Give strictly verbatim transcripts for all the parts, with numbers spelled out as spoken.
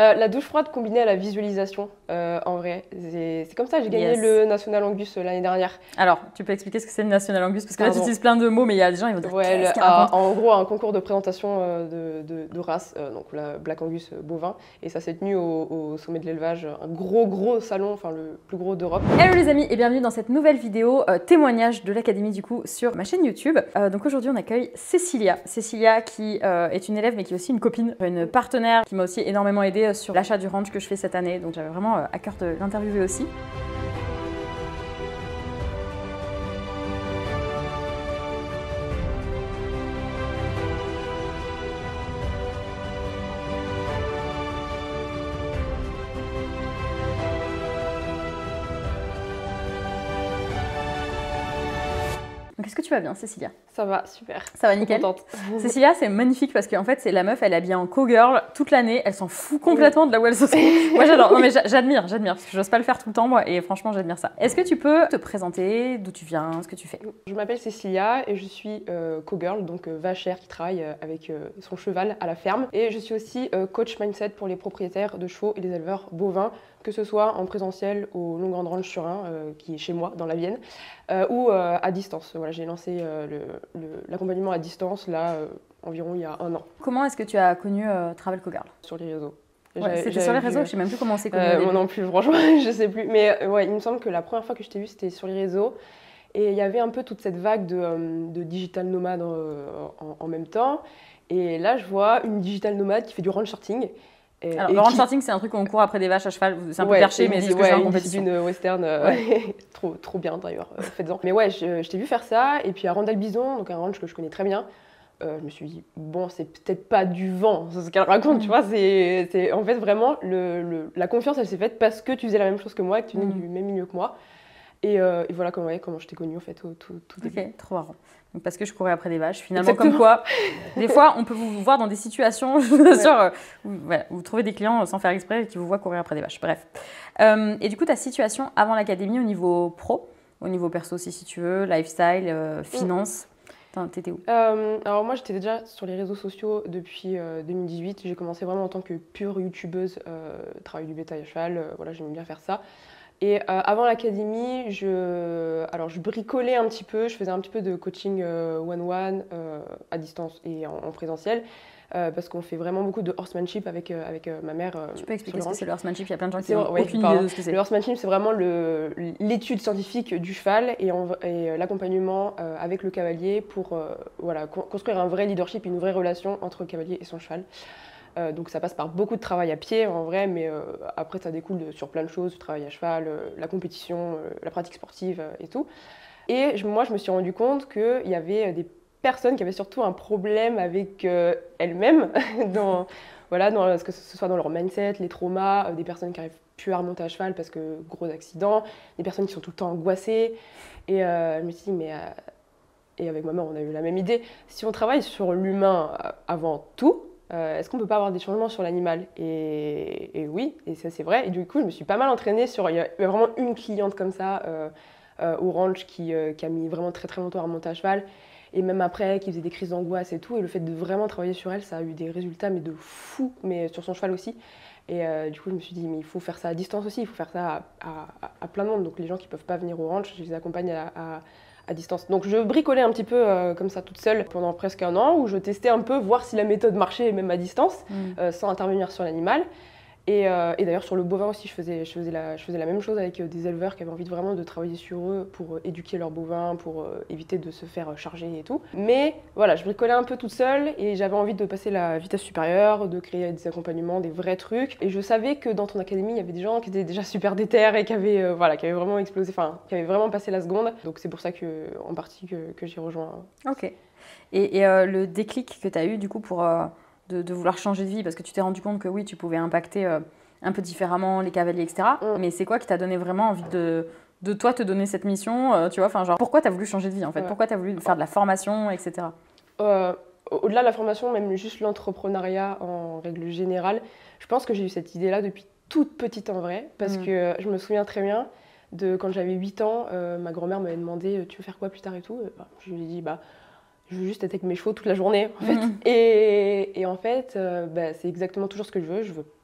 Euh, la douche froide combinée à la visualisation, euh, en vrai. C'est comme ça que j'ai gagné Yes. le National Angus euh, l'année dernière. Alors, tu peux expliquer ce que c'est le National Angus? Parce que là, tu Pardon. utilises plein de mots, mais il y a des gens, ils vont dire Ouais, le- qu'est-ce qu'il à- raconte? en gros, un concours de présentation euh, de, de, de race, euh, donc la Black Angus euh, bovin. Et ça s'est tenu au, au sommet de l'élevage, un gros, gros salon, enfin le plus gros d'Europe. Hello les amis et bienvenue dans cette nouvelle vidéo euh, témoignage de l'académie du coup sur ma chaîne YouTube. Euh, donc aujourd'hui on accueille Cécilia. Cécilia qui euh, est une élève mais qui est aussi une copine, une partenaire qui m'a aussi énormément aidée sur l'achat du ranch que je fais cette année. Donc j'avais vraiment euh, à cœur de l'interviewer aussi. Donc est-ce que tu vas bien Cécilia? Ça va, super. Ça va nickel. Contente. Cécilia, c'est magnifique parce qu'en fait, c'est la meuf, elle est habillée en cowgirl toute l'année, elle s'en fout complètement de là où elle se trouve. Moi, j'adore. Non, mais j'admire, j'admire parce que j'ose pas le faire tout le temps, moi, et franchement, j'admire ça. Est-ce que tu peux te présenter, d'où tu viens, ce que tu fais? Je m'appelle Cécilia et je suis euh, cowgirl, donc euh, vachère qui travaille euh, avec euh, son cheval à la ferme. Et je suis aussi euh, coach mindset pour les propriétaires de chevaux et les éleveurs bovins, que ce soit en présentiel au Long Grand Ranch sur Ain, euh, qui est chez moi dans la Vienne, euh, ou euh, à distance. Voilà, j'ai lancé euh, l'accompagnement à distance là euh, environ il y a un an. Comment est-ce que tu as connu euh, Travel Cowgirl? Sur les réseaux. Ouais, c'était sur les réseaux, je sais même plus comment on s'est connus. Euh, moi non plus, franchement, je sais plus. Mais euh, ouais, il me semble que la première fois que je t'ai vue, c'était sur les réseaux. Et il y avait un peu toute cette vague de, euh, de digital nomade euh, en, en même temps. Et là, je vois une digital nomade qui fait du ranch sorting. Et, Alors, et le ranch qui... sorting, c'est un truc où on court après des vaches à cheval. C'est un peu ouais, perché, mais c'est ce que ouais, je fais en une compétition. discipline western, euh, ouais. trop, trop bien d'ailleurs, euh, faites-en. Mais ouais, je, je t'ai vu faire ça. Et puis à Randall-Bison, donc un ranch que je connais très bien, euh, je me suis dit, bon, c'est peut-être pas du vent, c'est ce qu'elle raconte, Mm. tu vois. C'est en fait vraiment, le, le, la confiance, elle s'est faite parce que tu faisais la même chose que moi, que tu venais Mm. du même milieu que moi. Et, euh, et voilà comment, ouais, comment je t'ai connue en fait au tout, tout début. Ok, trop marrant. Donc, parce que je courais après des vaches. Finalement, Exactement. comme quoi, des fois, on peut vous voir dans des situations, je vous assure, ouais. où, voilà, vous trouvez des clients sans faire exprès qui vous voient courir après des vaches. Bref. Euh, et du coup, ta situation avant l'académie au niveau pro, au niveau perso aussi, si tu veux, lifestyle, euh, finance, mm. t'étais où? euh, Alors moi, j'étais déjà sur les réseaux sociaux depuis euh, deux mille dix-huit. J'ai commencé vraiment en tant que pure youtubeuse, euh, travail du bétail à cheval. Euh, voilà, j'aimais bien faire ça. Et euh, avant l'académie, je, alors je bricolais un petit peu, je faisais un petit peu de coaching one-one euh, euh, à distance et en, en présentiel, euh, parce qu'on fait vraiment beaucoup de horsemanship avec, euh, avec euh, ma mère. Euh, tu peux expliquer ce que c'est le horsemanship? Il y a plein de gens qui n'ont n'ont ouais, aucune pardon. idée de ce que c'est. Le horsemanship, c'est vraiment l'étude scientifique du cheval et, et l'accompagnement euh, avec le cavalier pour euh, voilà, con construire un vrai leadership, une vraie relation entre le cavalier et son cheval. Euh, donc ça passe par beaucoup de travail à pied en vrai, mais euh, après ça découle de, sur plein de choses, le travail à cheval, euh, la compétition, euh, la pratique sportive euh, et tout. Et je, moi je me suis rendu compte qu'il y avait des personnes qui avaient surtout un problème avec euh, elles-mêmes, dans, voilà, dans, que ce soit dans leur mindset, les traumas, euh, des personnes qui n'arrivent plus à remonter à cheval parce que gros accident, des personnes qui sont tout le temps angoissées. Et euh, je me suis dit, mais... Euh, et avec ma mère on a eu la même idée, si on travaille sur l'humain euh, avant tout, Euh, est-ce qu'on peut pas avoir des changements sur l'animal? et, et oui, et ça c'est vrai. Et du coup, je me suis pas mal entraînée sur... Il y a vraiment une cliente comme ça euh, euh, au ranch qui, euh, qui a mis vraiment très très longtemps à remonter à cheval. Et même après, qui faisait des crises d'angoisse et tout. Et le fait de vraiment travailler sur elle, ça a eu des résultats, mais de fou, mais sur son cheval aussi. Et euh, du coup, je me suis dit, mais il faut faire ça à distance aussi, il faut faire ça à, à, à plein de monde. Donc les gens qui peuvent pas venir au ranch, je les accompagne à... à à distance. Donc je bricolais un petit peu euh, comme ça toute seule pendant presque un an où je testais un peu, voir si la méthode marchait même à distance, mm. euh, sans intervenir sur l'animal. Et, euh, et d'ailleurs sur le bovin aussi, je faisais, je, faisais la, je faisais la même chose avec des éleveurs qui avaient envie de vraiment de travailler sur eux pour euh, éduquer leurs bovins, pour euh, éviter de se faire charger et tout. Mais voilà, je bricolais un peu toute seule et j'avais envie de passer la vitesse supérieure, de créer des accompagnements, des vrais trucs. Et je savais que dans ton académie, il y avait des gens qui étaient déjà super déter et qui avaient, euh, voilà, qui avaient vraiment explosé, enfin, qui avaient vraiment passé la seconde. Donc c'est pour ça que, en partie que, que j'ai rejoint. Ok. Et, et euh, le déclic que tu as eu du coup pour... Euh... De, de vouloir changer de vie, parce que tu t'es rendu compte que oui, tu pouvais impacter euh, un peu différemment les cavaliers, et cetera. Mm. Mais c'est quoi qui t'a donné vraiment envie de, de toi te donner cette mission, euh, tu vois, enfin genre, pourquoi t'as voulu changer de vie en fait? Ouais. Pourquoi t'as voulu faire de la formation, et cetera. euh, Au-delà de la formation, même juste l'entrepreneuriat en règle générale, je pense que j'ai eu cette idée-là depuis toute petite en vrai, parce mm. que je me souviens très bien de quand j'avais huit ans, euh, ma grand-mère m'avait demandé « tu veux faire quoi plus tard et tout ?» Je lui ai dit bah, je veux juste être avec mes chevaux toute la journée, en fait. Mmh. Et, et en fait, euh, bah, c'est exactement toujours ce que je veux. Je veux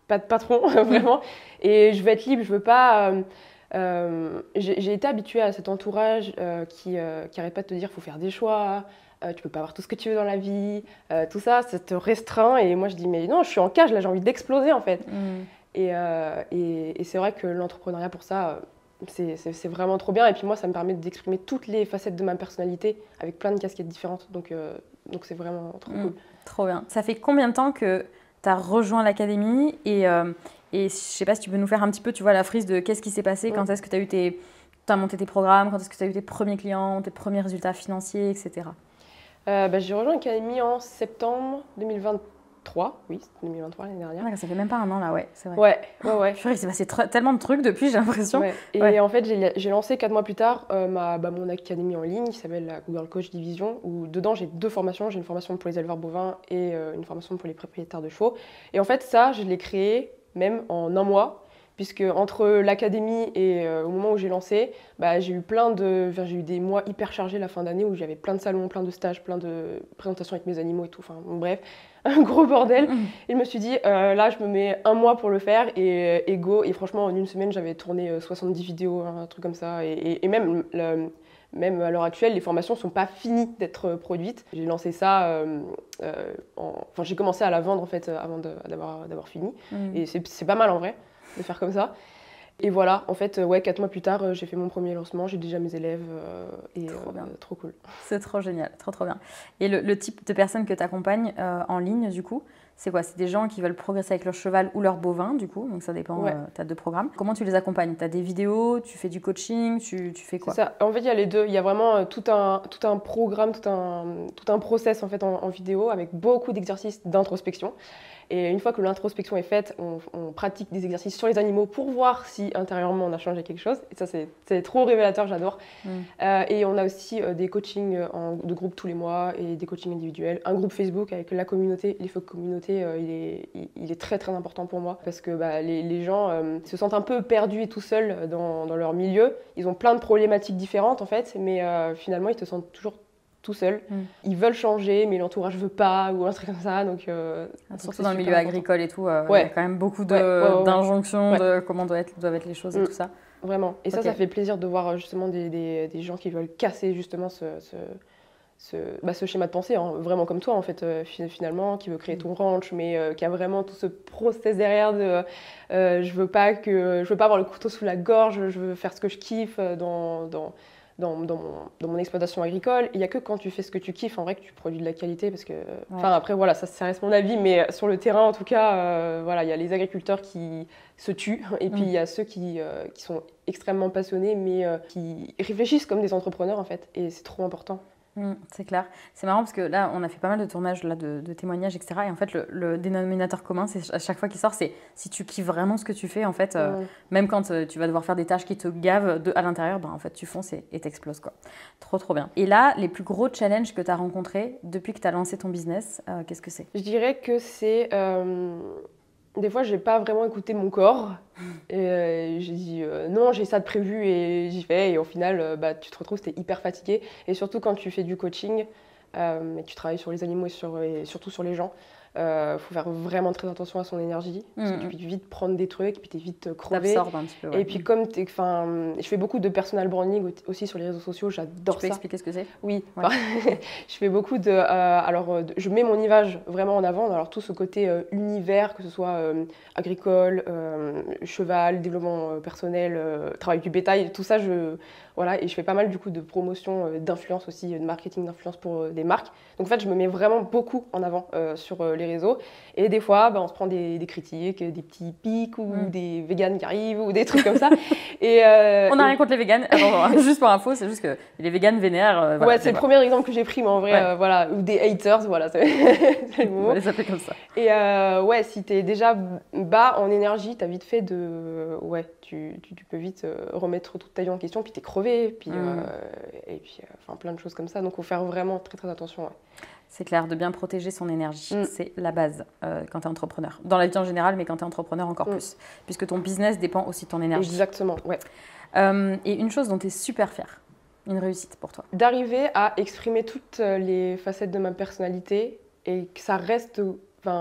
pas de patron, vraiment. Et je veux être libre, je veux pas... Euh, euh, j'ai été habituée à cet entourage euh, qui, euh, qui arrête pas de te dire faut faire des choix, euh, tu peux pas avoir tout ce que tu veux dans la vie, euh, tout ça, ça te restreint. Et moi je dis mais non, je suis en cage, là j'ai envie d'exploser en fait. Mm. Et, euh, et, et c'est vrai que l'entrepreneuriat pour ça, c'est vraiment trop bien. Et puis moi ça me permet d'exprimer toutes les facettes de ma personnalité avec plein de casquettes différentes. Donc euh, donc c'est vraiment trop mm. cool. Trop bien. Ça fait combien de temps que tu as rejoint l'académie et, euh, et je sais pas si tu peux nous faire un petit peu, tu vois, la frise de qu'est-ce qui s'est passé, mmh. quand est-ce que tu as eu tes, t'as monté tes programmes, quand est-ce que tu as eu tes premiers clients, tes premiers résultats financiers, et cetera. Euh, bah, j'ai rejoint l'académie en septembre deux mille vingt-trois, oui, c'était deux mille vingt-trois l'année dernière. Ah, ça fait même pas un an là, ouais, c'est vrai. Ouais, ouais, ouais. Purée, il s'est passé tellement de trucs depuis, j'ai l'impression. Ouais. Et ouais. en fait, j'ai lancé quatre mois plus tard euh, ma, bah, mon académie en ligne qui s'appelle la Google Coach Division, où dedans j'ai deux formations. J'ai une formation pour les éleveurs bovins et euh, une formation pour les propriétaires de chevaux. Et en fait, ça, je l'ai créé même en un mois, puisque entre l'académie et euh, au moment où j'ai lancé, bah, j'ai eu plein de, j'ai eu des mois hyper chargés la fin d'année où j'avais plein de salons, plein de stages, plein de présentations avec mes animaux et tout. Enfin, bon, bref, un gros bordel. Mmh. Et je me suis dit, euh, là, je me mets un mois pour le faire et, et go. Et franchement, en une semaine, j'avais tourné soixante-dix vidéos, un truc comme ça. Et, et, et même, le, même à l'heure actuelle, les formations ne sont pas finies d'être produites. J'ai lancé ça, euh, euh, en, enfin, j'ai commencé à la vendre en fait avant d'avoir fini. Mmh. Et c'est pas mal en vrai de faire comme ça. Et voilà, en fait, ouais, quatre mois plus tard, j'ai fait mon premier lancement, j'ai déjà mes élèves euh, et trop, euh, trop cool. C'est trop génial, trop trop bien. Et le, le type de personnes que tu accompagnes euh, en ligne, du coup, c'est quoi? C'est des gens qui veulent progresser avec leur cheval ou leur bovin, du coup, donc ça dépend, ouais. euh, tu as deux programmes. Comment tu les accompagnes? Tu as des vidéos, tu fais du coaching, tu, tu fais quoi? Ça. En fait, il y a les deux. Il y a vraiment tout un, tout un programme, tout un, tout un process en, fait, en, en vidéo avec beaucoup d'exercices d'introspection. Et une fois que l'introspection est faite, on, on pratique des exercices sur les animaux pour voir si intérieurement on a changé quelque chose. Et ça, c'est trop révélateur, j'adore. Mm. Euh, et on a aussi euh, des coachings en, de groupe tous les mois et des coachings individuels. Un groupe Facebook avec la communauté. L'I F O C communauté, euh, il, est, il, il est très très important pour moi parce que bah, les, les gens euh, se sentent un peu perdus et tout seuls dans, dans leur milieu. Ils ont plein de problématiques différentes en fait, mais euh, finalement ils se sentent toujours tout seuls. Mm. Ils veulent changer, mais l'entourage veut pas, ou un truc comme ça. Donc, euh, Surtout dans le milieu important. Agricole et tout, euh, ouais. il y a quand même beaucoup d'injonctions ouais, ouais, ouais. de, ouais. de comment doivent être, doivent être les choses et mm. tout ça. Vraiment. Et okay. ça, ça fait plaisir de voir justement des, des, des gens qui veulent casser justement ce, ce, ce, bah, ce schéma de pensée, hein, vraiment comme toi en fait, euh, finalement, qui veut créer ton ranch, mais euh, qui a vraiment tout ce process derrière de euh, je veux pas que je veux pas avoir le couteau sous la gorge, je veux faire ce que je kiffe dans, dans Dans, dans, mon, dans mon exploitation agricole. Il n'y a que quand tu fais ce que tu kiffes, en vrai, que tu produis de la qualité. Parce que, ouais. Après, voilà, ça, ça reste mon avis, mais sur le terrain, en tout cas, euh, voilà, il y a les agriculteurs qui se tuent, et puis il mm. y a ceux qui, euh, qui sont extrêmement passionnés, mais euh, qui réfléchissent comme des entrepreneurs, en fait. Et c'est trop important. Mmh, c'est clair. C'est marrant parce que là, on a fait pas mal de tournages, là, de, de témoignages, et cetera. Et en fait, le, le dénominateur commun, c'est à chaque fois qu'il sort, c'est si tu kiffes vraiment ce que tu fais, en fait, euh, mmh. même quand euh, tu vas devoir faire des tâches qui te gavent de, à l'intérieur, ben, en fait, tu fonces et t'exploses, quoi. Trop, trop bien. Et là, les plus gros challenges que tu as rencontrés depuis que tu as lancé ton business, euh, qu'est-ce que c'est? Je dirais que c'est... Euh... Des fois, je n'ai pas vraiment écouté mon corps. Et euh, j'ai dit euh, non, j'ai ça de prévu et j'y vais. Et au final, euh, bah, tu te retrouves, tu es hyper fatigué. Et surtout quand tu fais du coaching, euh, et tu travailles sur les animaux et, sur, et surtout sur les gens, il euh, faut faire vraiment très attention à son énergie. Mmh. Parce que tu peux vite prendre des trucs, et puis tu es vite crevé. T'absorbes un petit peu, ouais. Et puis comme t'es, je fais beaucoup de personal branding aussi sur les réseaux sociaux, j'adore ça. Tu peux expliquer ce que c'est? Oui. Ouais. Je fais beaucoup de... Euh, alors, de, je mets mon image vraiment en avant. Alors tout ce côté euh, univers, que ce soit euh, agricole, euh, cheval, développement euh, personnel, euh, travail du bétail, tout ça, je... Voilà, et je fais pas mal du coup de promotion, euh, d'influence aussi, de marketing d'influence pour euh, des marques. Donc en fait, je me mets vraiment beaucoup en avant euh, sur euh, les réseaux. Et des fois, bah, on se prend des, des critiques, des petits pics ou mmh. des véganes qui arrivent ou des trucs comme ça. Et, euh, on n'a et... rien contre les véganes. Attends, juste pour info, c'est juste que les véganes vénèrent. Euh, voilà, ouais, c'est le premier exemple que j'ai pris, mais en vrai, ouais. euh, voilà, ou des haters, voilà, c'est le mot. On va les appeler comme ça. Et euh, ouais, si t'es déjà bas en énergie, t'as vite fait de, ouais, tu, tu, tu peux vite euh, remettre toute ta vie en question, puis t'es crevé, puis mmh. euh, et puis, euh, enfin, plein de choses comme ça. Donc, faut faire vraiment très très attention. Ouais. C'est clair, de bien protéger son énergie, mmh. c'est la base euh, quand tu es entrepreneur. Dans la vie en général, mais quand tu es entrepreneur encore mmh. plus. Puisque ton business dépend aussi de ton énergie. Exactement, ouais. Euh, et une chose dont tu es super fière, une réussite pour toi? D'arriver à exprimer toutes les facettes de ma personnalité et que ça reste... Enfin,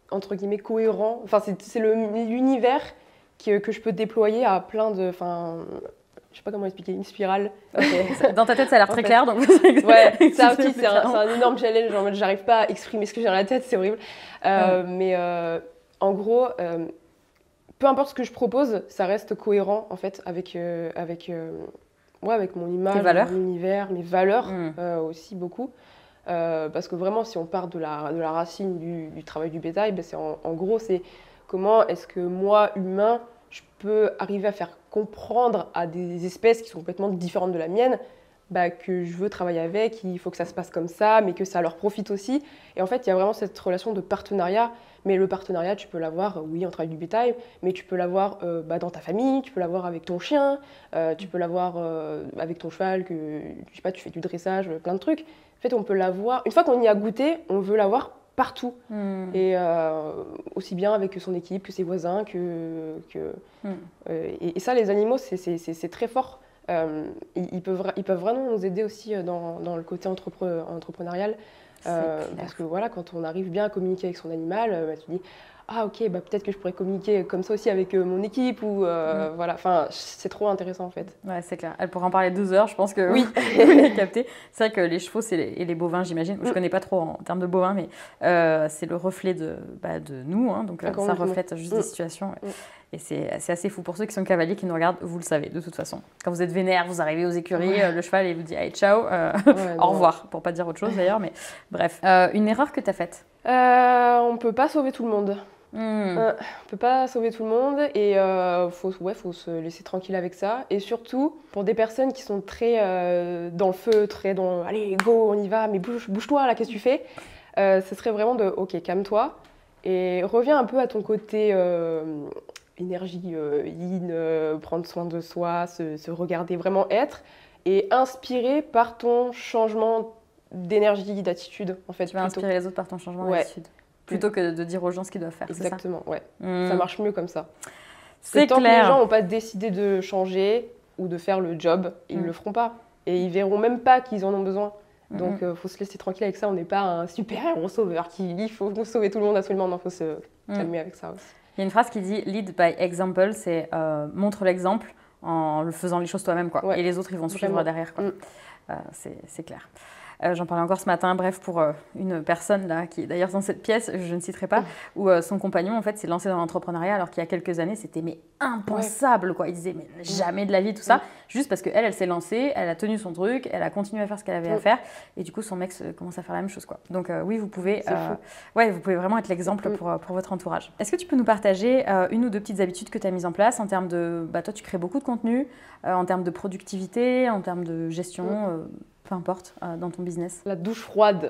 entre guillemets, cohérent. Enfin, c'est l'univers que, que je peux déployer à plein de... Enfin, je sais pas comment expliquer, une spirale. Okay. Dans ta tête, ça a l'air très fait. clair. Donc ouais, ça aussi, c'est un, un énorme challenge. Genre, j'arrive pas à exprimer ce que j'ai dans la tête, c'est horrible. Euh, ouais. Mais euh, en gros, euh, peu importe ce que je propose, ça reste cohérent, en fait, avec, euh, avec, euh, ouais, avec mon image, mon univers, mes valeurs mmh. euh, aussi beaucoup. Euh, parce que vraiment, si on part de la, de la racine du, du travail du bétail, ben c'est en, en gros, c'est comment est-ce que moi, humain, je peux arriver à faire comprendre à des espèces qui sont complètement différentes de la mienne, bah, que je veux travailler avec, il faut que ça se passe comme ça, mais que ça leur profite aussi. Et en fait, il y a vraiment cette relation de partenariat. Mais le partenariat, tu peux l'avoir, oui, en travail du bétail, mais tu peux l'avoir euh, bah, dans ta famille, tu peux l'avoir avec ton chien, euh, tu peux l'avoir euh, avec ton cheval, que je sais pas, tu fais du dressage, plein de trucs. En fait, on peut l'avoir. Une fois qu'on y a goûté, on veut l'avoir partout. Mmh. Et euh, aussi bien avec son équipe que ses voisins. Que, que, mmh. euh, et, et ça, les animaux, c'est très fort. Euh, ils, ils, peuvent, ils peuvent vraiment nous aider aussi dans, dans le côté entrepre, entrepreneurial. Euh, parce que voilà, quand on arrive bien à communiquer avec son animal, euh, bah, tu dis ah ok, bah, peut-être que je pourrais communiquer comme ça aussi avec euh, mon équipe ou euh, mmh. voilà, enfin c'est trop intéressant en fait. Ouais, c'est clair. Elle pourrait en parler deux heures, je pense que oui. vous l'avez capté. C'est vrai que les chevaux les, et les bovins, j'imagine, mmh. je connais pas trop en termes de bovins, mais euh, c'est le reflet de, bah, de nous, hein, donc euh, ça reflète juste mmh. des situations. Ouais. Mmh. Et c'est assez fou. Pour ceux qui sont cavaliers, qui nous regardent, vous le savez de toute façon. Quand vous êtes vénère, vous arrivez aux écuries, ouais. euh, le cheval, il vous dit allez, ciao, euh, ouais, au revoir, pour pas dire autre chose d'ailleurs, mais bref. Euh, une erreur que tu as faite euh, On peut pas sauver tout le monde. Mmh. Euh, on peut pas sauver tout le monde et euh, faut, ouais, faut se laisser tranquille avec ça. Et surtout, pour des personnes qui sont très euh, dans le feu, très dans allez, go, on y va, mais bouge-toi bouge là, qu'est-ce que tu fais euh, Ce serait vraiment de ok, calme-toi et reviens un peu à ton côté. Euh, énergie euh, yin, euh, prendre soin de soi, se, se regarder vraiment être et inspiré par ton changement d'énergie, d'attitude en fait. Tu vas plutôt. Inspirer les autres par ton changement ouais. d'attitude plutôt que de dire aux gens ce qu'ils doivent faire. Exactement, ça ouais. Mmh. Ça marche mieux comme ça. C'est clair. Tant que les gens n'ont pas décidé de changer ou de faire le job, ils ne mmh. le feront pas et ils verront même pas qu'ils en ont besoin. Mmh. Donc il euh, faut se laisser tranquille avec ça. On n'est pas un super héros sauveur qui dit il faut sauver tout le monde absolument. Non, il faut se calmer mmh. avec ça aussi. Il y a une phrase qui dit « lead by example », c'est euh, « montre l'exemple en le faisant les choses toi-même, quoi. Ouais. Et les autres, ils vont suivre Vraiment. derrière, quoi. Mm. Euh, c'est clair. Euh, J'en parlais encore ce matin, bref, pour euh, une personne là, qui est d'ailleurs dans cette pièce, je ne citerai pas, mmh. où euh, son compagnon en fait s'est lancé dans l'entrepreneuriat alors qu'il y a quelques années c'était mais impensable, ouais. quoi. Il disait mais jamais de la vie tout ça, mmh. juste parce qu'elle, elle s'est lancée, elle a tenu son truc, elle a continué à faire ce qu'elle avait mmh. à faire, et du coup son mec euh, commence à faire la même chose, quoi. Donc euh, oui, vous pouvez, euh, ouais, vous pouvez vraiment être l'exemple mmh. pour, pour votre entourage. Est-ce que tu peux nous partager euh, une ou deux petites habitudes que tu as mises en place en termes de, bah toi tu crées beaucoup de contenu, euh, en termes de productivité, en termes de gestion, mmh. euh, peu importe, euh, dans ton business? La douche froide.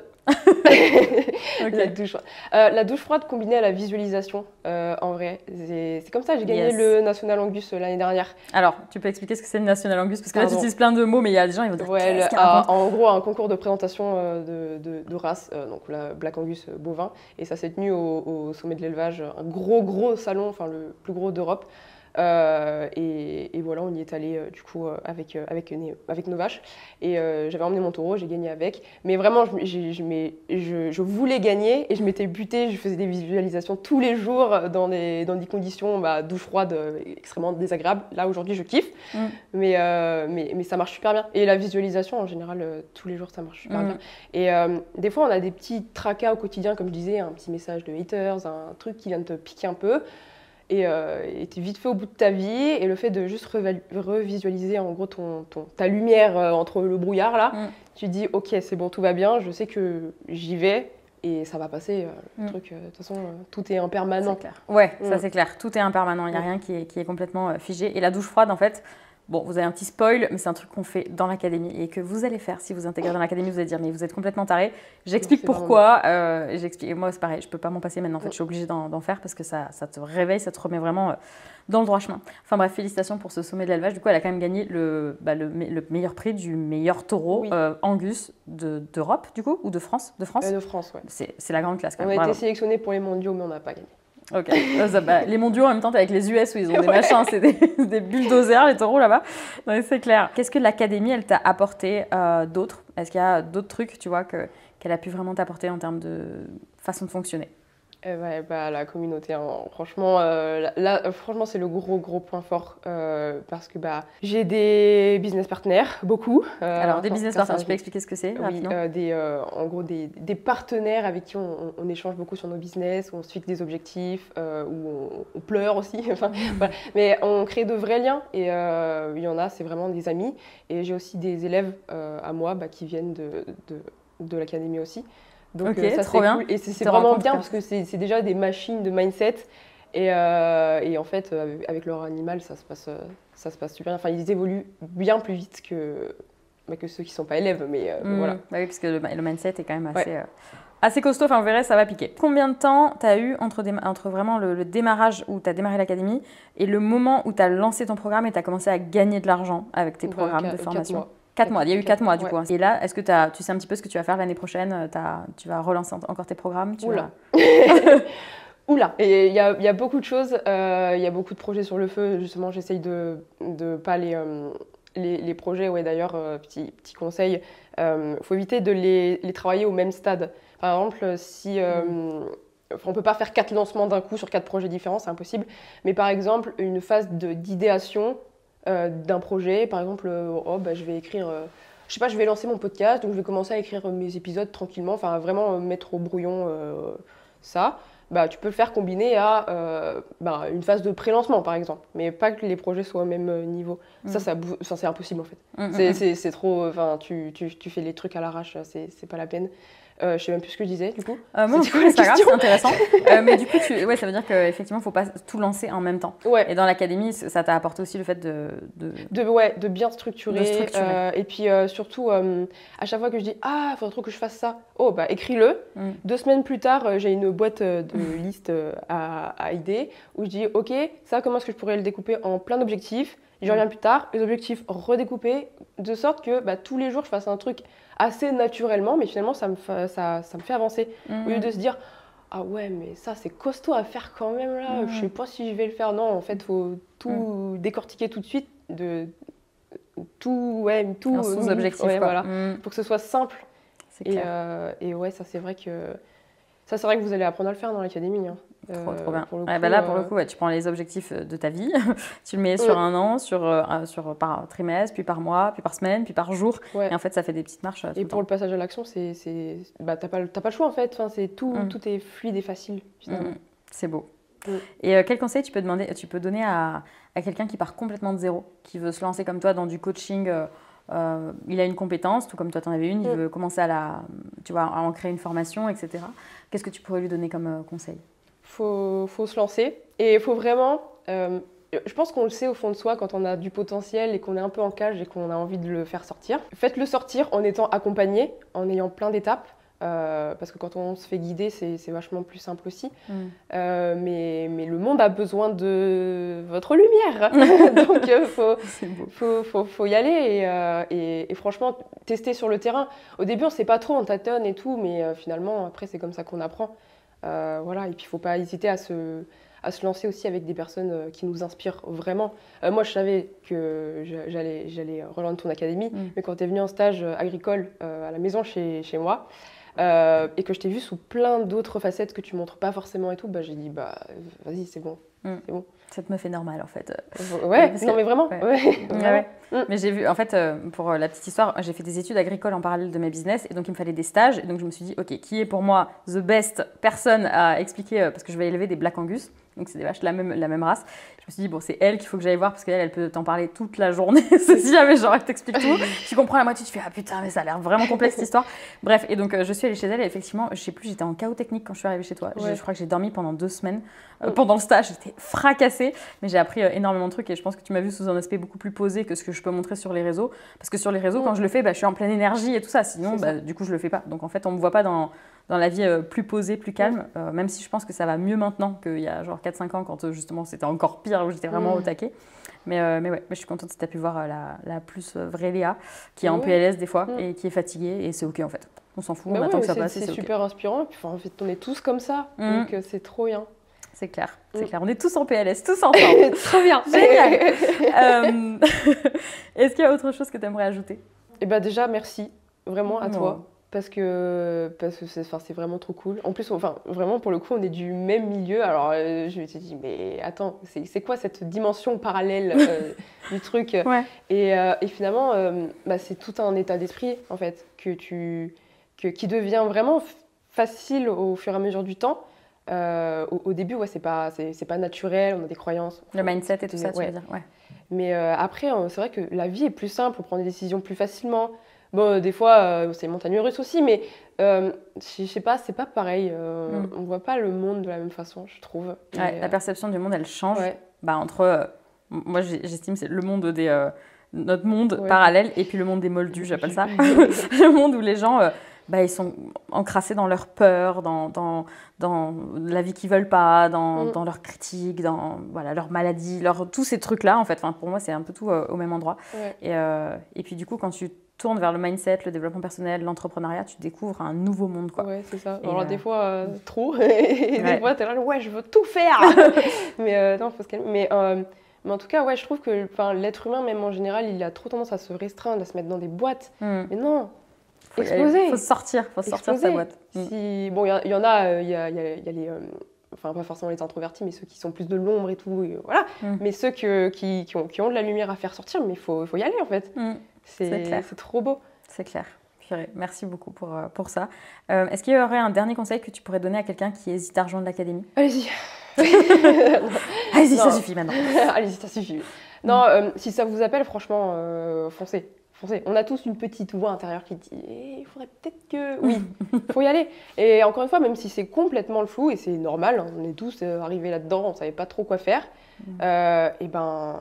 okay. la, douche, euh, la douche froide combinée à la visualisation, euh, en vrai. C'est comme ça, j'ai gagné yes. le National Angus l'année dernière. Alors, tu peux expliquer ce que c'est le National Angus? Parce que Pardon. là, tu utilises plein de mots, mais il y a des gens qui vont dire ouais, qu'est-ce qu'il raconte? En gros, un concours de présentation euh, de, de, de race, euh, donc la Black Angus bovin. Et ça s'est tenu au, au sommet de l'élevage, un gros, gros salon, enfin le plus gros d'Europe. Euh, et, et voilà, on y est allé euh, du coup euh, avec, euh, avec, avec nos vaches. Et euh, j'avais emmené mon taureau, j'ai gagné avec. Mais vraiment, je, je, je, je, je voulais gagner et je m'étais butée. Je faisais des visualisations tous les jours dans des, dans des conditions bah, douche froide euh, extrêmement désagréables. Là, aujourd'hui, je kiffe. Mm. Mais, euh, mais, mais ça marche super bien. Et la visualisation, en général, euh, tous les jours, ça marche super mm. bien. Et euh, des fois, on a des petits tracas au quotidien, comme je disais, un petit message de haters, un truc qui vient de te piquer un peu. Et euh, tu es vite fait au bout de ta vie, et le fait de juste revisualiser en gros ton, ton, ta lumière euh, entre le brouillard là, mm. tu dis ok c'est bon, tout va bien, je sais que j'y vais et ça va passer. Euh, le mm. truc, euh, de toute façon, euh, tout est impermanent. Est clair. Ouais, mm. ça c'est clair, tout est impermanent, il n'y a mm. rien qui est, qui est complètement euh, figé. Et la douche froide en fait, bon, vous avez un petit spoil, mais c'est un truc qu'on fait dans l'académie et que vous allez faire si vous intégrez dans l'académie. Vous allez dire, mais vous êtes complètement taré. J'explique pourquoi. Euh, j'explique. Moi, c'est pareil, je peux pas m'en passer maintenant. En fait, je suis obligée d'en faire parce que ça, ça te réveille, ça te remet vraiment euh, dans le droit chemin. Enfin bref, félicitations pour ce sommet de l'élevage. Du coup, elle a quand même gagné le, bah, le, le meilleur prix du meilleur taureau oui. euh, Angus d'Europe, du coup, ou de France, de France. Euh, de France, ouais. C'est la grande classe. Quand on même. a été sélectionnés pour les mondiaux, mais on n'a pas gagné. Ok, ça, bah, les mondiaux en même temps avec les U S où ils ont des ouais. machins, c'est des, des bulldozers les taureaux là-bas, c'est clair. Qu'est-ce que l'académie elle t'a apporté euh, d'autres? Est-ce qu'il y a d'autres trucs tu vois que, qu'elle a pu vraiment t'apporter en termes de façon de fonctionner? Euh, ouais, bah, la communauté, hein. Franchement, euh, là, là, franchement, c'est le gros, gros point fort euh, parce que bah, j'ai des business partners, beaucoup. Euh, Alors, des enfin, business ça, partners, ça, tu peux expliquer ce que c'est oui, rapidement? euh, des, euh, en gros, des, des partenaires avec qui on, on- on échange beaucoup sur nos business, où on se fixe des objectifs, euh, où on, on pleure aussi. Enfin, voilà. Mais on crée de vrais liens et euh, il y en a, c'est vraiment des amis. Et j'ai aussi des élèves euh, à moi bah, qui viennent de, de, de l'académie aussi. Donc Ok, euh, ça trop c'est bien. cool et c'est Tu c'est te vraiment rencontres bien comme parce que c'est c'est déjà des machines de mindset et, euh, et en fait euh, avec- avec leur animal ça se passe euh, ça se passe super bien. Enfin ils évoluent bien plus vite que bah, que ceux qui sont pas élèves mais, euh, mais Hmm, voilà. bah oui, parce que le, le mindset est quand même assez, Ouais. euh, assez costaud. Enfin, on verrait, ça va piquer. Combien de temps tu as eu entre, déma- entre vraiment le, le démarrage où tu as démarré l'académie et le moment où tu as lancé ton programme et tu as commencé à gagner de l'argent avec tes Bah, programmes qua- de quatre formation? mois. Quatre mois, il y a eu quatre Quatre- mois du ouais. coup, hein. Et là, est-ce que t'as- tu sais un petit peu ce que tu vas faire l'année prochaine? Euh, t'as- Tu vas relancer en- encore tes programmes? Tu Oula. vas... Oula. Et il y a, il y a beaucoup de choses, euh, il y a beaucoup de projets sur le feu. Justement, j'essaye de ne pas les, euh, les, les projets. Ouais, d'ailleurs, euh, petit, petit conseil, il faut éviter de les, les travailler au même stade. Par exemple, si euh, Mm. enfin, on ne peut pas faire quatre lancements d'un coup sur quatre projets différents, c'est impossible. Mais par exemple, une phase de- d'idéation euh, d'un projet, par exemple, euh, oh, bah, je vais écrire. euh, je sais pas, je vais lancer mon podcast, donc je vais commencer à écrire mes épisodes tranquillement, enfin vraiment euh, mettre au brouillon euh, ça. Bah, tu peux le faire combiner à euh, bah, une phase de pré-lancement, par exemple, mais pas que les projets soient au même euh, niveau. Ça, Mm. ça, bou- enfin, c'est impossible en fait. Mm, mm, C'est mm. c'est- c'est trop. Enfin, tu, tu, tu fais les trucs à l'arrache, c'est c'est pas la peine. Euh, je sais même plus ce que je disais du coup. Euh, moi non C'était plus, quoi mais la c'est pas grave, question? c'est intéressant. Euh, mais du coup, tu... ouais, ça veut dire qu'effectivement, il ne faut pas tout lancer en même temps. Ouais. Et dans l'académie, ça t'a apporté aussi le fait de... de... De, ouais, de bien structurer. De structurer. euh, et puis euh, surtout, euh, à chaque fois que je dis ah, il faudrait trop que je fasse ça, oh, bah écris-le. Mm. Deux semaines plus tard, euh, j'ai une boîte euh, de liste euh, à, à idées où je dis ok, ça, comment est-ce que je pourrais le découper en plein d'objectifs? Je reviens plus tard, les objectifs redécoupés, de sorte que bah, tous les jours, je fasse un truc assez naturellement, mais finalement, ça me, fa- ça, ça me fait avancer. Mm. Au lieu de se dire ah ouais, mais ça, c'est costaud à faire quand même là, Mm. je sais pas si je vais le faire. Non, en fait, il faut tout décortiquer tout de suite, de tout, ouais, tout Un sous-objectif, ouais, quoi. voilà, Mm. pour que ce soit simple. C'est Et, clair. euh, et ouais, ça, c'est vrai que ça, c'est vrai que vous allez apprendre à le faire dans l'académie. Hein. Trop, Euh, trop bien. pour le Ouais, coup, bah là, pour le euh, coup, ouais, tu prends les objectifs de ta vie, tu le mets sur Ouais. un an, sur, euh, sur, par trimestre, puis par mois, puis par semaine, puis par jour. ouais. Et en fait, ça fait des petites marches euh, tout Et le pour temps. le passage à l'action, c'est, c'est, bah, t'as pas, le- t'as pas le choix en fait. Enfin, c'est tout, Mm. tout est fluide et facile finalement. Mm. C'est beau. Mm. Et euh, quel conseil tu peux, demander, tu peux donner à, à quelqu'un qui part complètement de zéro, qui veut se lancer comme toi dans du coaching euh, euh, il a une compétence, tout comme toi tu en avais une, il Mm. veut commencer à, la, tu vois, à en créer une formation, et cetera. Qu'est-ce que tu pourrais lui donner comme euh, conseil? Faut, faut se lancer et il faut vraiment. euh, je pense qu'on le sait au fond de soi quand on a du potentiel et qu'on est un peu en cage et qu'on a envie de le faire sortir. Faites-le sortir en étant accompagné, en ayant plein d'étapes. euh, parce que quand on se fait guider, c'est c'est vachement plus simple aussi. Mm. Euh, mais, mais le monde a besoin de votre lumière. Donc, il faut, C'est beau. faut, faut, faut y aller et, euh, et, et franchement, tester sur le terrain. Au début, on ne sait pas trop, on tâtonne et tout, mais euh, finalement, après, c'est comme ça qu'on apprend. Euh, voilà. Et puis, il ne faut pas hésiter à se, à se lancer aussi avec des personnes euh, qui nous inspirent vraiment. Euh, moi, je savais que je- j'allais, j'allais rejoindre ton académie, Mm. mais quand tu es venu en stage euh, agricole euh, à la maison chez, chez moi, euh, et que je t'ai vu sous plein d'autres facettes que tu montres pas forcément et tout, bah, j'ai dit, bah, vas-y, c'est bon. Mm. C'est bon. Cette meuf est normale en fait. Ouais, parce non, que- mais vraiment. ouais. Ouais, Ouais, vraiment. ouais. Mm. Mais j'ai vu, en fait, euh, pour euh, la petite histoire, j'ai fait des études agricoles en parallèle de mes business et donc il me fallait des stages. Et donc je me suis dit, ok, qui est pour moi the best personne à expliquer, euh, parce que je vais élever des Black Angus, donc c'est des vaches de la même, la même race. Je me suis dit, bon, c'est elle qu'il faut que j'aille voir parce qu'elle, elle peut t'en parler toute la journée. Si jamais genre elle t'explique tout, tu comprends la moitié, tu fais, ah putain, mais ça a l'air vraiment complexe cette histoire. Bref, et donc euh, je suis allée chez elle et effectivement, je sais plus, j'étais en chaos technique quand je suis arrivée chez toi. Ouais. Je, je crois que j'ai dormi pendant deux semaines. Euh, Mm. Pendant le stage, j'étais fracassée, mais j'ai appris euh, énormément de trucs et je pense que tu m'as vu sous un aspect beaucoup plus posé que ce que je peux montrer sur les réseaux. Parce que sur les réseaux, Mm. quand je le fais, bah, je suis en pleine énergie et tout ça. Sinon, C'est bah, ça. du coup, je le fais pas. Donc en fait, on me voit pas dans, dans la vie euh, plus posée, plus calme, euh, même si je pense que ça va mieux maintenant qu'il y a genre quatre cinq ans quand euh, justement c'était encore pire, où j'étais vraiment Mm. au taquet. Mais, euh, mais ouais, mais je suis contente si tu as pu voir euh, la, la plus euh, vraie Léa, qui est en Ouais. P L S des fois Mm. et qui est fatiguée et c'est ok en fait. On s'en fout, Bah on ouais, attend que ça c'est- passe et c'est c'est ok. super inspirant. Et puis, enfin, en fait, on est tous comme ça. Mm. Donc, euh, c'est trop bien. C'est clair, c'est Mm. clair. On est tous en P L S, tous ensemble. Trop bien. Génial. Euh, Est-ce qu'il y a autre chose que tu aimerais ajouter? Et bah déjà, merci vraiment à Non. toi. parce que parce que c'est enfin, c'est vraiment trop cool. En plus, enfin, vraiment, pour le coup, on est du même milieu. Alors, euh, je me suis dit, mais attends, c'est c'est quoi cette dimension parallèle euh, du truc? Ouais. Et, euh, et finalement, euh, bah, c'est tout un état d'esprit, en fait, que tu, que, qui devient vraiment facile au fur et à mesure du temps. Euh, au, au début, ouais, c'est pas, c'est, c'est pas naturel, on a des croyances. Le mindset et tout ça, tu Ouais. veux dire, ouais. Mais euh, après, euh, c'est vrai que la vie est plus simple, on prend des décisions plus facilement. Bon, euh, des fois, euh, c'est montagne russe aussi, mais euh, je je sais pas, c'est pas pareil. Euh, Mm. On voit pas le monde de la même façon, je trouve. Et, Ouais, la euh, perception du monde, elle change. ouais. Bah, entre, euh, moi j'ai- j'estime, c'est le monde des, euh, notre monde Ouais. parallèle et puis le monde des moldus, j'appelle ça. Le monde où les gens, euh, bah, ils sont encrassés dans leur peur, dans, dans, dans la vie qu'ils veulent pas, dans, Mm. dans leurs critiques, dans voilà, leur maladie, leur, tous ces trucs-là, en fait. Enfin, pour moi, c'est un peu tout euh, au même endroit. Ouais. Et, euh, et puis, du coup, quand tu tournes vers le mindset, le développement personnel, l'entrepreneuriat, tu découvres un nouveau monde, quoi. Ouais, c'est ça. Et Alors, euh, des fois, euh, trop. Et Ouais. des fois, t'es là, ouais, je veux tout faire. Mais euh, non, faut se calmer. Mais, euh, mais en tout cas, ouais, je trouve que enfin, l'être humain, même en général, il a trop tendance à se restreindre, à se mettre dans des boîtes. hmm. Mais non, Faut, y aller. exploser. Faut sortir, faut sortir de sa Exploser. boîte. Hmm. Si... Bon, il y, a- il y en a, euh, il y, a, il y a- il y a les... euh, Enfin, pas forcément les introvertis, mais ceux qui sont plus de l'ombre et tout, et voilà. Mm. Mais ceux que, qui, qui, ont, qui ont de la lumière à faire sortir, mais il faut, faut y aller, en fait. Hmm. C'est C'est clair. c'est trop beau. C'est clair. Purée, merci beaucoup pour, euh, pour ça. Euh, Est-ce qu'il y aurait un dernier conseil que tu pourrais donner à quelqu'un qui hésite à rejoindre l'académie? Allez-y. Allez-y, ça Non. suffit maintenant. Allez-y, ça suffit. Non, euh, si ça vous appelle, franchement, euh, foncez. Foncez. On a tous une petite voix intérieure qui dit eh, il faudrait peut-être que. Oui, il faut y aller. Et encore une fois, même si c'est complètement le flou, et c'est normal, hein, on est tous euh, arrivés là-dedans, on ne savait pas trop quoi faire, euh, et ben.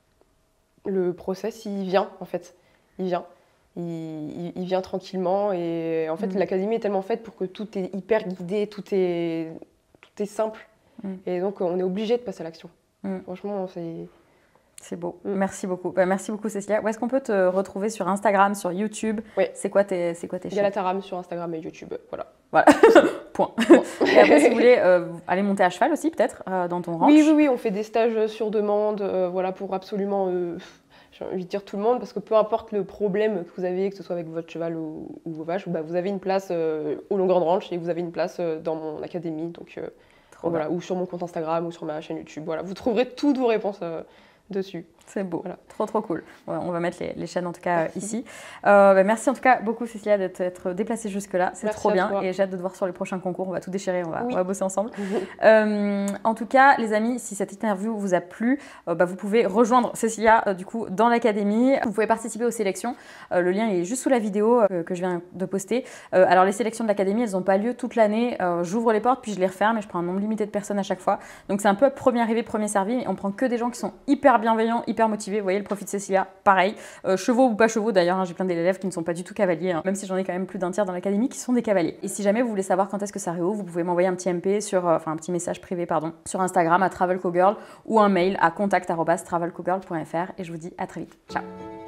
Le process, il vient, en fait. Il vient. Il, il- il vient tranquillement. Et en fait, Mm. l'académie est tellement faite pour que tout est hyper guidé, tout est, tout est simple. Mm. Et donc, on est obligé de passer à l'action. Mm. Franchement, c'est. C'est beau. Mm. Merci beaucoup. Bah, merci beaucoup, Cécilia. Où est-ce qu'on peut te retrouver sur Instagram, sur YouTube? Oui. C'est quoi tes, c'est quoi tes chaînes? Galataram sur Instagram et YouTube. Voilà. Voilà. Point. Bon. Et après, si vous voulez euh, aller monter à cheval aussi, peut-être, euh, dans ton ranch. Oui, oui, oui, on fait des stages sur demande, euh, voilà, pour absolument, euh, j'ai envie de dire tout le monde, parce que peu importe le problème que vous avez, que ce soit avec votre cheval ou, ou vos vaches, bah, vous avez une place euh, au Longueur de Ranch et vous avez une place euh, dans mon académie, donc, euh, Trop donc voilà, ou sur mon compte Instagram ou sur ma chaîne YouTube. Voilà, vous trouverez toutes vos réponses euh, dessus. C'est beau, Voilà. trop trop cool. Ouais, on va mettre les, les chaînes en tout cas euh, ici. Euh, bah, merci en tout cas beaucoup Cécilia d'être être déplacée jusque-là, c'est Merci trop à bien toi. et j'ai hâte de te voir sur les prochains concours, on va tout déchirer, on va, Oui. on va bosser ensemble. Euh, en tout cas les amis, si cette interview vous a plu, euh, bah, vous pouvez rejoindre Cécilia euh, du coup dans l'académie, vous pouvez participer aux sélections, euh, le lien est juste sous la vidéo euh, que je viens de poster. Euh, alors les sélections de l'académie elles n'ont pas lieu toute l'année, euh, j'ouvre les portes puis je les referme et je prends un nombre limité de personnes à chaque fois, donc c'est un peu premier arrivé premier servi et on prend que des gens qui sont hyper bienveillants, hyper motivés. Vous voyez le profil de Cécilia, pareil, euh, chevaux ou pas chevaux d'ailleurs, hein, j'ai plein d'élèves qui ne sont pas du tout cavaliers, hein, même si j'en ai quand même plus d'un tiers dans l'académie qui sont des cavaliers. Et si jamais vous voulez savoir quand est-ce que ça réouvre, vous pouvez m'envoyer un petit M P sur, euh, enfin un petit message privé pardon, sur Instagram à travel co girl ou un mail à contact arobase travel co girl point f r et je vous dis à très vite. Ciao.